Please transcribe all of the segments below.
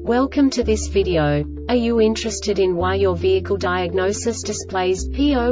Welcome to this video. Are you interested in why your vehicle diagnosis displays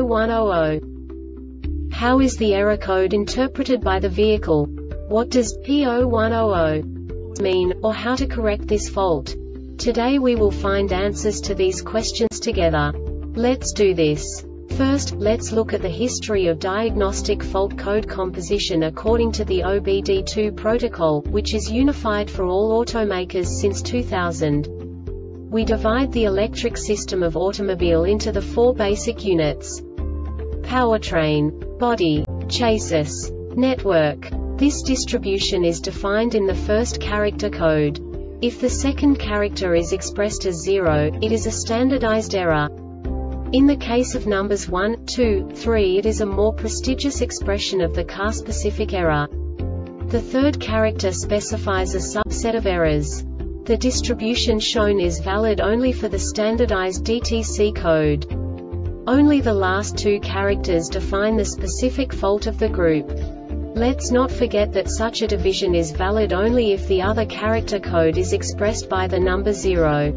P0100? How is the error code interpreted by the vehicle? What does P0100 mean, or how to correct this fault? Today we will find answers to these questions together. Let's do this. First, let's look at the history of diagnostic fault code composition according to the OBD2 protocol, which is unified for all automakers since 2000. We divide the electric system of automobile into the four basic units: powertrain, body, chassis, network. This distribution is defined in the first character code. If the second character is expressed as 0, it is a standardized error. In the case of numbers 1, 2, 3, it is a more prestigious expression of the car-specific error. The third character specifies a subset of errors. The distribution shown is valid only for the standardized DTC code. Only the last two characters define the specific fault of the group. Let's not forget that such a division is valid only if the other character code is expressed by the number 0.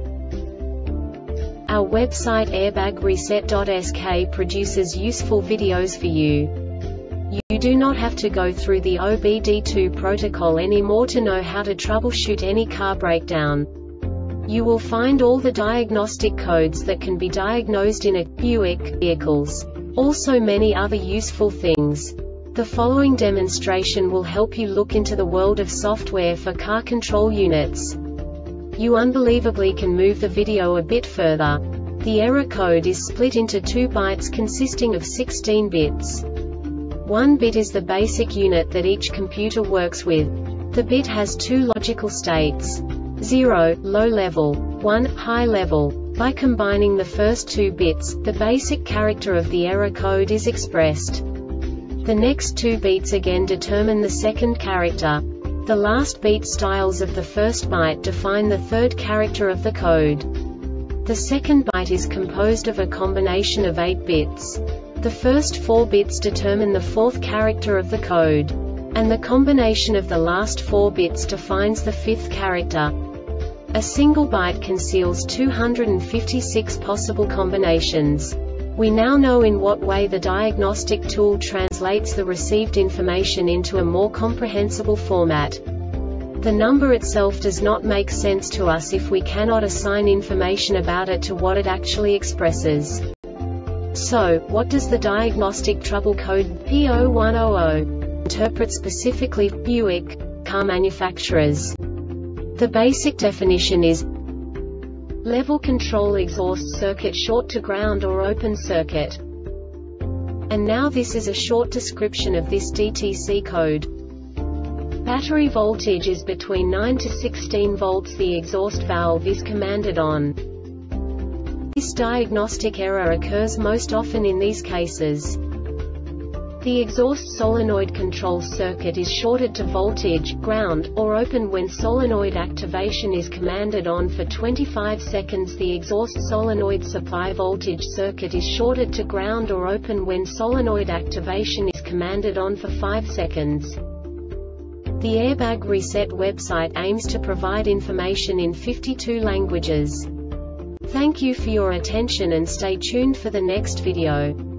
Our website airbagreset.sk produces useful videos for you. You do not have to go through the OBD2 protocol anymore to know how to troubleshoot any car breakdown. You will find all the diagnostic codes that can be diagnosed in a Buick vehicles. Also many other useful things. The following demonstration will help you look into the world of software for car control units. You unbelievably can move the video a bit further. The error code is split into 2 bytes consisting of 16 bits. 1 bit is the basic unit that each computer works with. The bit has 2 logical states: 0, low level, 1, high level. By combining the first 2 bits, the basic character of the error code is expressed. The next 2 beats again determine the second character. The last beat styles of the first byte define the third character of the code. The second byte is composed of a combination of 8 bits. The first 4 bits determine the fourth character of the code. And the combination of the last 4 bits defines the fifth character. A single byte conceals 256 possible combinations. We now know in what way the diagnostic tool translates the received information into a more comprehensible format. The number itself does not make sense to us if we cannot assign information about it to what it actually expresses. So, what does the diagnostic trouble code P0100 interpret specifically for Buick car manufacturers? The basic definition is level control exhaust circuit short to ground or open circuit. And now this is a short description of this DTC code. Battery voltage is between 9 to 16 volts. The exhaust valve is commanded on. This diagnostic error occurs most often in these cases. The exhaust solenoid control circuit is shorted to voltage, ground, or open when solenoid activation is commanded on for 25 seconds. The exhaust solenoid supply voltage circuit is shorted to ground or open when solenoid activation is commanded on for 5 seconds. The Airbag Reset website aims to provide information in 52 languages. Thank you for your attention and stay tuned for the next video.